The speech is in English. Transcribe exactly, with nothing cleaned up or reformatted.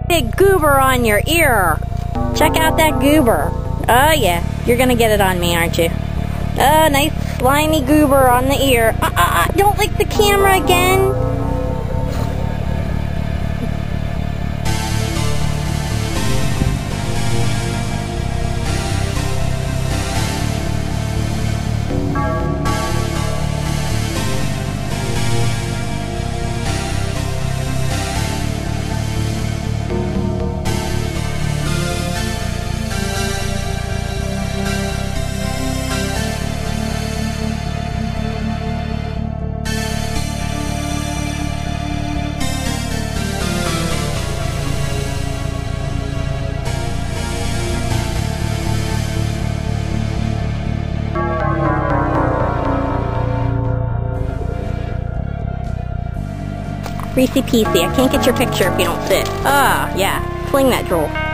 big goober on your ear. Check out that goober. Oh yeah, you're gonna get it on me, aren't you? Oh, nice slimy goober on the ear. Uh, uh, uh, don't lick the camera again. Reece Peasy, I can't get your picture if you don't sit. Ah, yeah, fling that drool.